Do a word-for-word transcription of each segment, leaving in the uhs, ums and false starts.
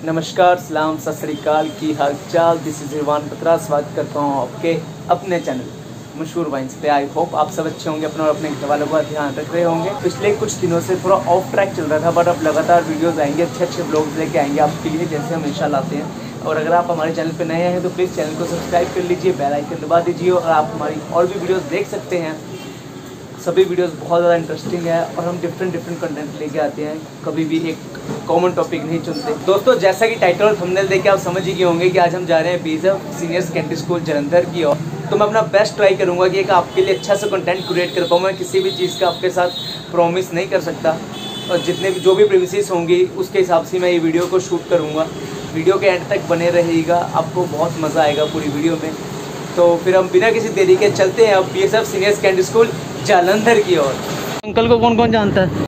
नमस्कार, सलाम, सत श्री अकाल, की हाल चाल। दिस इज़ इरफान पत्रा। स्वागत करता हूँ आपके अपने चैनल मशहूर वाइन्स पे। आई होप आप सब अच्छे होंगे, अपना और अपने घर वालों का ध्यान रख रहे होंगे। पिछले कुछ दिनों से थोड़ा ऑफ ट्रैक चल रहा था, बट अब लगातार वीडियोस आएंगे, अच्छे अच्छे ब्लॉग्स लेके आएंगे आपके लिए, जैसे हम हमेशा लाते हैं। और अगर आप हमारे चैनल पर नए हैं तो प्लीज़ चैनल को सब्सक्राइब कर लीजिए, बेल आइकन दबा दीजिए और आप हमारी और भी वीडियोज़ देख सकते हैं। सभी वीडियोस बहुत ज़्यादा इंटरेस्टिंग है और हम डिफरेंट डिफरेंट कंटेंट लेके आते हैं, कभी भी एक कॉमन टॉपिक नहीं चुनते। दोस्तों, जैसा कि टाइटल और थंबनेल देख के आप समझ ही गए होंगे कि आज हम जा रहे हैं BSF senior secondary school Jalandhar की ओर। तो मैं अपना बेस्ट ट्राई करूंगा कि एक आपके लिए अच्छा सा कंटेंट क्रिएट कर पाऊँ। मैं किसी भी चीज़ का आपके साथ प्रॉमिस नहीं कर सकता, और जितने भी जो भी प्रीमिसेस होंगी उसके हिसाब से मैं ये वीडियो को शूट करूँगा। वीडियो के एंड तक बने रहेगा, आपको बहुत मज़ा आएगा पूरी वीडियो में। तो फिर हम बिना किसी देरी के चलते हैं अब BSF senior secondary school Jalandhar की ओर। अंकल को कौन कौन जानता है?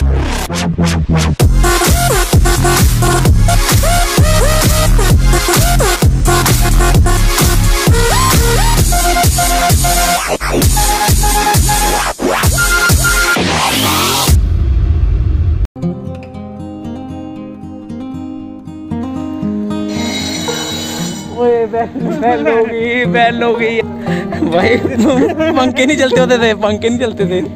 बैल हो गई, बैल हो गई भाई। पंखे नहीं चलते होते थे, पंखे नहीं चलते थे।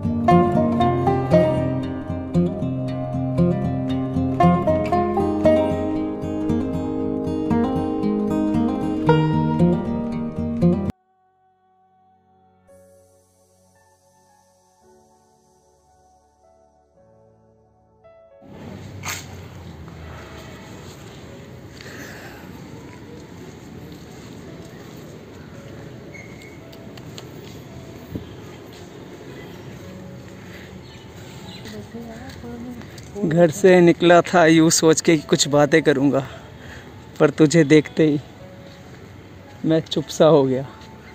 घर से निकला था यूँ सोच के कि कुछ बातें करूँगा, पर तुझे देखते ही मैं चुप सा हो गया।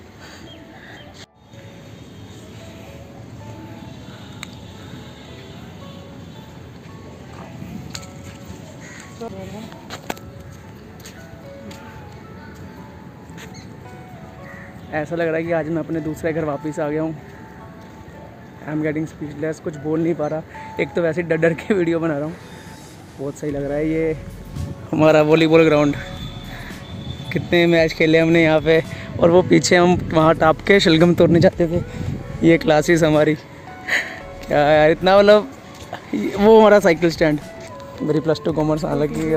ऐसा लग रहा है कि आज मैं अपने दूसरे घर वापस आ गया हूँ। आई एम गेटिंग स्पीचलेस, कुछ बोल नहीं पा रहा। एक तो वैसे डर डर के वीडियो बना रहा हूँ। बहुत सही लग रहा है। ये हमारा वॉलीबॉल ग्राउंड, कितने मैच खेले हमने यहाँ पे, और वो पीछे हम वहाँ टाप के शलगम तोड़ने जाते थे। ये क्लासेस हमारी, क्या यार इतना, मतलब वो हमारा साइकिल स्टैंड। मेरी प्लस टू कॉमर्स, हालांकि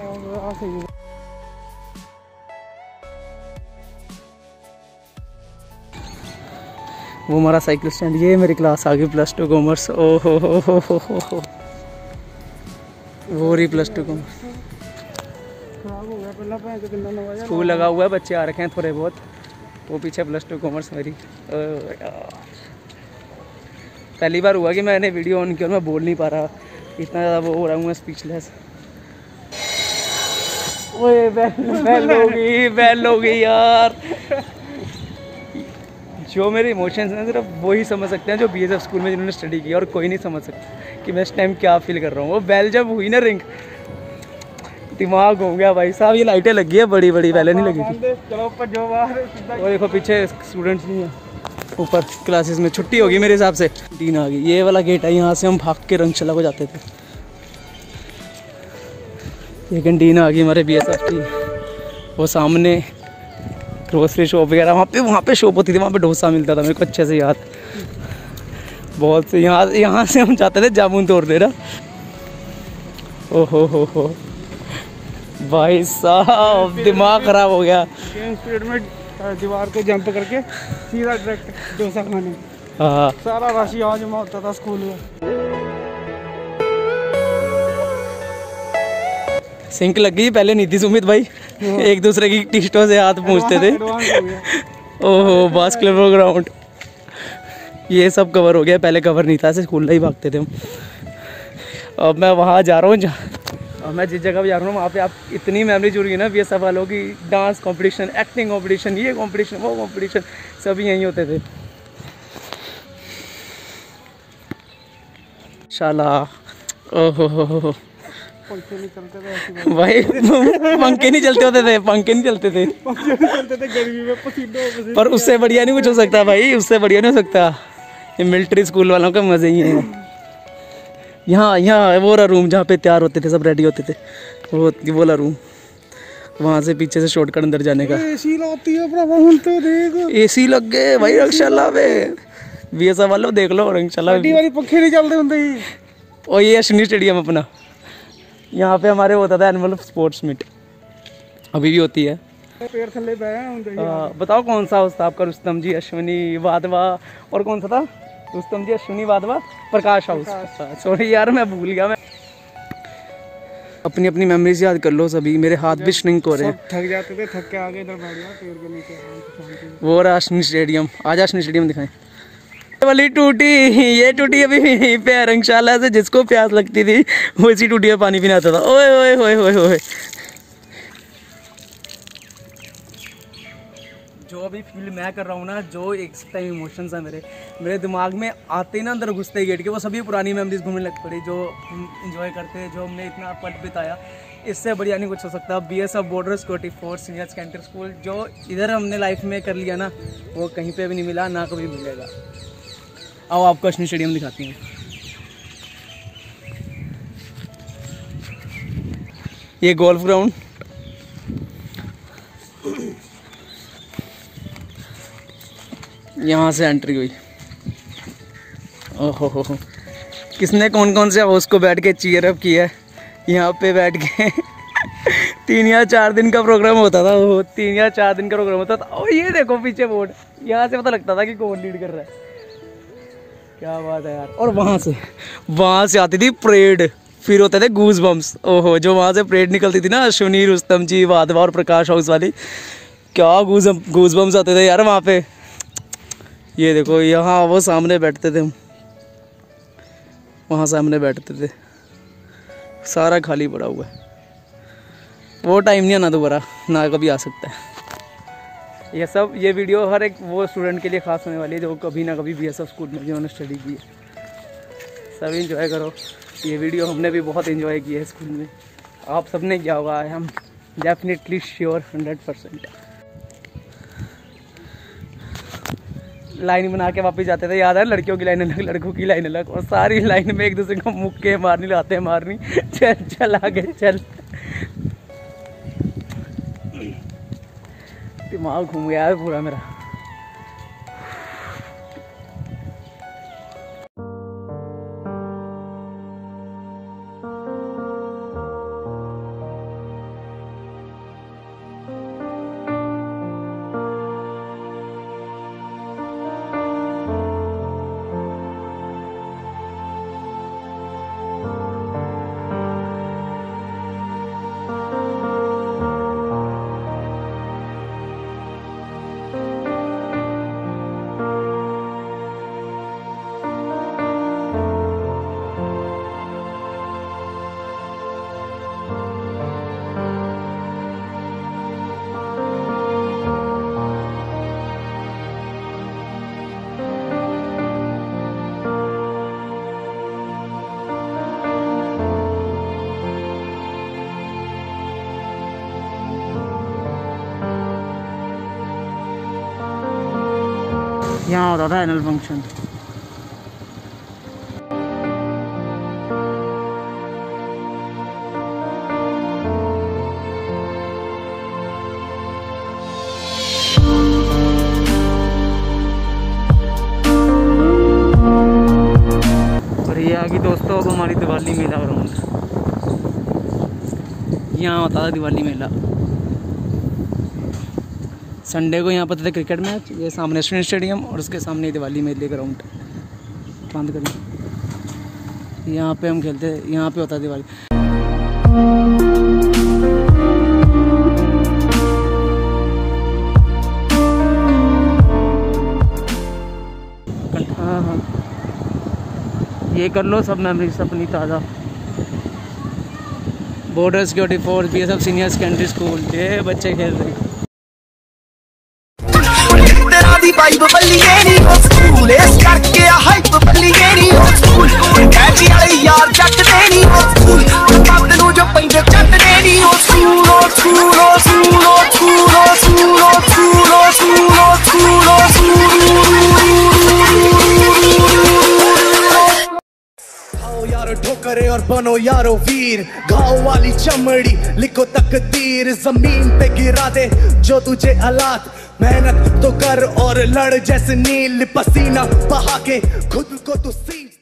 वो हमारा साइकिल स्टैंड। ये मेरी क्लास आ गई प्लस टू कॉमर्स। ओ हो हो हो हो हो हो वो रही प्लस टू कॉमर्स। स्कूल लगा हुआ है, बच्चे आ रखे हैं थोड़े बहुत। वो पीछे प्लस टू कॉमर्स मेरी। पहली बार हुआ कि मैंने वीडियो ऑन किया और मैं बोल नहीं पा रहा, इतना ज़्यादा वो हो रहा हूँ मैं, स्पीचलेस। ओए बैल हो गई, बैल हो गई यार। जो मेरे इमोशंस हैं सिर्फ वो ही समझ सकते हैं जो बीएसएफ स्कूल में जिन्होंने स्टडी की, और कोई नहीं समझ सकता कि मैं इस टाइम क्या फील कर रहा हूँ। वो बैल जब हुई ना रिंग, दिमाग हो गया भाई साहब। ये लाइटें लगी है बड़ी बड़ी, पहले नहीं लगी थी। और देखो पीछे स्टूडेंट्स नहीं है। ऊपर क्लासेस में छुट्टी होगी मेरे हिसाब से, तीन आ गई। ये वाला गेट है, यहाँ से हम भाग के रंगशाला को जाते थे। ये कैंटीन आ गई हमारे बीएसएफ की। वो सामने ग्रोसरी शॉप वगैरह, वहाँ पे वहाँ पे शॉप होती थी, वहाँ पे डोसा मिलता था, मेरे को अच्छे से याद। बहुत से यहाँ यहाँ से हम जाते थे जामुन तोड़ने ना। ओ हो हो हो भाई साहब, दिमाग खराब हो गया। स्पीड में दीवार को जंप करके सीधा डायरेक्ट डोसा खाने। हाँ, सारा राशि यहाँ जमा होता था स्कूल में। सिंक लग गई, पहले नहीं थी सुमित भाई। एक दूसरे की टिश्तों से हाथ पूछते थे। ओहो, बास्केटबॉल ग्राउंड ये सब कवर हो गया, पहले कवर नहीं था, ऐसे स्कूल ही भागते थे हम। अब मैं वहाँ जा रहा हूँ जहाँ, और मैं जिस जगह पे जा रहा हूँ वहाँ पे आप इतनी मेमोरी जुड़ गई ना बीएसएफ वालों की। डांस कंपटीशन, एक्टिंग कंपटीशन, ये कंपटीशन, वो कंपटीशन, सभी यहीं होते थे। शाला ओहो हो हो पंखे नहीं चलते थे ऐसी भाई। पंखे नहीं चलते होते थे, पंखे नहीं चलते थे, पंखे नहीं चलते थे गर्मी में, पसीने पसीने। पर उससे बढ़िया नहीं कुछ हो सकता भाई, उससे बढ़िया नहीं हो सकता। ये मिलिट्री स्कूल वालों का मज़े ही है। यहाँ यहाँ वो रहा रूम जहाँ पे तैयार होते थे, सब रेडी होते थे, वो वो वाला रूम। वहाँ से पीछे से शॉर्टकट अंदर जाने का। एसी लाती है अपना फोन तो देख, एसी लग गए भाई रंगशाला में। बीएसएफ वालों देख लो रंगशाला गाड़ी वाली पंखे नहीं चलते होंगे ही। और ये अश्विनी स्टेडियम अपना, यहाँ पे हमारे होता था एनुअल स्पोर्ट्स मीट, अभी भी होती है। पेड़ थल्ले पे आ, बताओ कौन सा हाउस था आपका? रुस्तम जी, अश्विनी, वाधवा, और कौन सा था? रुस्तम जी, अश्विनी, वाधवा, प्रकाश हाउस। सॉरी यार मैं भूल गया। मैं अपनी अपनी मेमोरीज याद कर लो सभी। मेरे हाथ भी श्रिंक हो रहे हैं। थक जाते थे, थक के आगे इधर बैठ गया पेड़ के नीचे। वो रहा अश्विनी स्टेडियम। आज अश्विनी स्टेडियम दिखाएं। वाली टूटी, ये टूटी अभी यहीं पे है रंगशाला से। जिसको प्यास लगती थी वो इसी टूटी में पानी पीना आता था। ओए ओए ओए ओए ओए। जो अभी फील मैं कर रहा हूँ ना, जो एक टाइम इमोशंस है मेरे मेरे दिमाग में आते ही ना, अंदर घुसते ही गेट के, वो सभी पुरानी मेमोरीज घूमने लग पड़ी, जो हम इंजॉय करते, जो हमने इतना पल बिताया। इससे बढ़िया नहीं कुछ हो सकता। BSF border security force senior secondary school, जो इधर हमने लाइफ में कर लिया ना, वो कहीं पे भी नहीं मिला, ना कभी मिलेगा। आओ आपको अश्विनी स्टेडियम दिखाती हूँ। ये गोल्फ ग्राउंड, यहाँ से एंट्री हुई। ओहो हो, किसने कौन कौन से हाउस को बैठ के चीयर अप किया है। यहाँ पे बैठ के तीन या चार दिन का प्रोग्राम होता था। वो तीन या चार दिन का प्रोग्राम होता था। और ये देखो पीछे बोर्ड, यहाँ से पता लगता था कि कौन लीड कर रहा है। क्या बात है यार। और वहाँ से वहाँ से आती थी परेड, फिर होते थे गूज बम्स। ओहो, जो वहाँ से परेड निकलती थी ना, अश्विनी, रुस्तम जी, वाधवा और प्रकाश हाउस वाली, क्या गूज गूज बम्स आते थे यार वहाँ पे। ये देखो यहाँ वो सामने बैठते थे हम, वहाँ सामने बैठते थे। सारा खाली पड़ा हुआ है। वो टाइम नहीं आना दोबारा, ना कभी आ सकता है। ये सब ये वीडियो हर एक वो स्टूडेंट के लिए खास होने वाली है जो कभी ना कभी बीएसएफ स्कूल में जिन्होंने स्टडी की है। सब इंजॉय करो। ये वीडियो हमने भी बहुत इंजॉय की है स्कूल में। आप सबने किया होगा, I am definitely sure, hundred percent. Line बना के वापस जाते थे, याद है? लड़कियों की लाइन अलग, लड़कों की लाइन अलग, और सारी लाइन में एक दूसरे को मुक्के मारनी, लाते मारनी। चल चल आगे चल। दिमाग घूम गया है पूरा मेरा। यहाँ होता था एनुअल फंक्शन। और ये आ गई दोस्तों अब हमारी दिवाली मेला ग्राउंड। यहाँ होता था दिवाली मेला। संडे को यहाँ पर था क्रिकेट मैच। ये सामने अश्विनी स्टेडियम और उसके सामने दिवाली मेले ग्राउंड। बंद करें। यहाँ पे हम खेलते, यहाँ पे होता दिवाली। हाँ हाँ, ये कर लो सब मेमोरीज अपनी ताज़ा। Border security force, BSF senior secondary school, ये बच्चे खेल रहे हैं। वाइब बल्लिए नी हो स्कूल इस करके हाइप बल्लिए नी हो स्कूल कैची वाले यार जट देनी हो स्कूल बात नु जो पैंदे चट देनी हो स्कूल हो स्कूल हो स्कूल हो स्कूल हो स्कूल हो स्कूल हो स्कूल हो स्कूल हो स्कूल। आओ यार ठोक बनो यारो वीर, घाव वाली चमड़ी लिखो तकदीर, जमीन पे गिरा दे जो तुझे हालात, मेहनत तो कर और लड़ जैसे नील, पसीना बहा के खुद को तू सींच।